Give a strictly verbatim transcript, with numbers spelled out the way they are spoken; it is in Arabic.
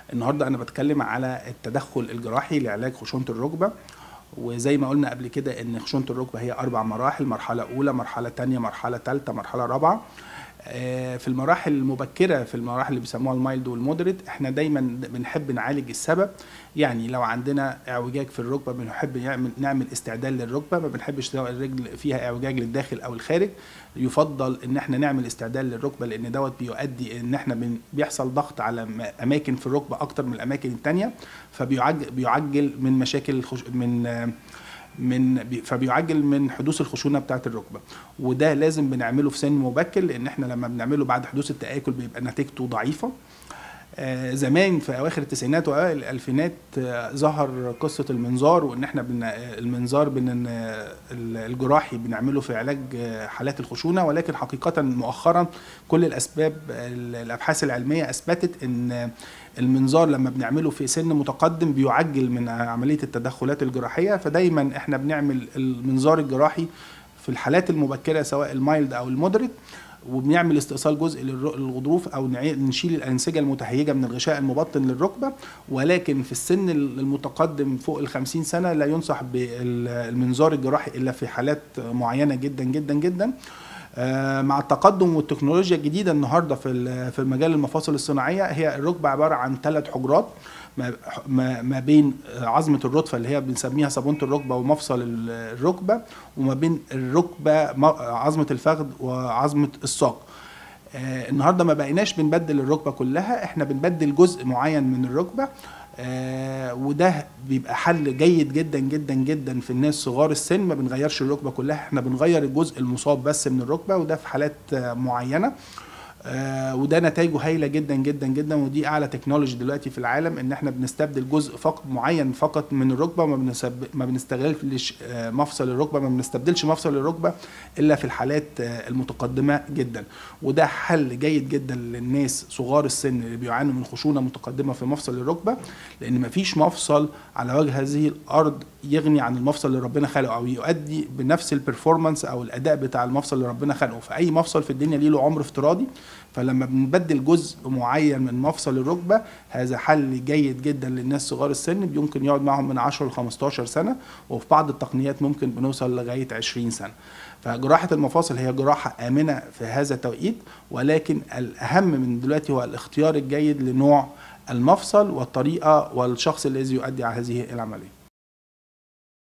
النهارده انا بتكلم على التدخل الجراحي لعلاج خشونه الركبه. وزي ما قلنا قبل كده ان خشونه الركبه هي اربع مراحل: مرحله اولى، مرحله ثانيه، مرحله ثالثه، مرحله رابعه. في المراحل المبكره، في المراحل اللي بيسموها المايلد والمودريت، احنا دايما بنحب نعالج السبب. يعني لو عندنا اعوجاج في الركبه بنحب نعمل نعمل استعدال للركبه، ما بنحبش سواء الرجل فيها اعوجاج للداخل او الخارج. يفضل ان احنا نعمل استعدال للركبه، لان دوت بيؤدي ان احنا بيحصل ضغط على اماكن في الركبه اكتر من الاماكن الثانيه، فبيعجل بيعجل من مشاكل من من فبيعجل من حدوث الخشونه بتاعه الركبه. وده لازم بنعمله في سن مبكر، لان احنا لما بنعمله بعد حدوث التآكل بيبقى نتيجته ضعيفه. آه زمان في اواخر التسعينات واوائل الالفينات آه ظهر قصه المنظار، وان احنا بن المنظار بن الجراحي بنعمله في علاج حالات الخشونه. ولكن حقيقه مؤخرا كل الاسباب الابحاث العلميه اثبتت ان المنظار لما بنعمله في سن متقدم بيعجل من عمليه التدخلات الجراحيه. فدايما احنا بنعمل المنظار الجراحي في الحالات المبكره سواء المايلد او المودريت، وبنعمل استئصال جزء للغضروف او نشيل الانسجه المتهيجه من الغشاء المبطن للركبه. ولكن في السن المتقدم فوق الخمسين سنه لا ينصح بالمنظار الجراحي الا في حالات معينه جدا جدا جدا. مع التقدم والتكنولوجيا الجديده النهارده في في مجال المفاصل الصناعيه، هي الركبه عباره عن ثلاث حجرات ما بين عظمه الرتفه اللي هي بنسميها صابونه الركبه ومفصل الركبه، وما بين الركبه عظمه الفخذ وعظمه الساق. النهارده ما بقيناش بنبدل الركبه كلها، احنا بنبدل جزء معين من الركبه. آه وده بيبقى حل جيد جدا جدا جدا في الناس صغار السن. ما بنغيرش الركبه كلها، احنا بنغير الجزء المصاب بس من الركبه، وده في حالات آه معينه. آه وده نتائجه هايله جدا جدا جدا، ودي اعلى تكنولوجي دلوقتي في العالم، ان احنا بنستبدل جزء فقط معين فقط من الركبه، وما ما بنستغلش آه مفصل الركبه، ما بنستبدلش مفصل الركبه الا في الحالات آه المتقدمه جدا. وده حل جيد جدا للناس صغار السن اللي بيعانوا من خشونه متقدمه في مفصل الركبه، لان ما فيش مفصل على وجه هذه الارض يغني عن المفصل اللي ربنا خلقه او يؤدي بنفس البرفورمانس او الاداء بتاع المفصل اللي ربنا خلقه. فاي مفصل في الدنيا ليه له عمر افتراضي، فلما بنبدل جزء معين من مفصل الركبه هذا حل جيد جدا للناس صغار السن، يمكن يقعد معهم من عشرة ل خمستاشر سنه، وفي بعض التقنيات ممكن بنوصل لغايه عشرين سنه. فجراحه المفاصل هي جراحه امنه في هذا التوقيت، ولكن الاهم من دلوقتي هو الاختيار الجيد لنوع المفصل والطريقه والشخص الذي يؤدي على هذه العمليه.